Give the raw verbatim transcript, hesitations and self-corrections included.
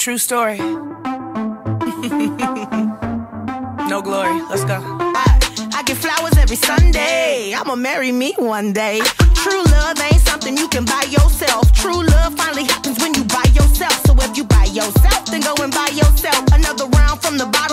True story. No glory. Let's go. I, I get flowers every Sunday. I'ma marry me one day. True love ain't something you can buy yourself. True love finally happens when you buy yourself. So if you buy yourself, then go and buy yourself another round from the bottom.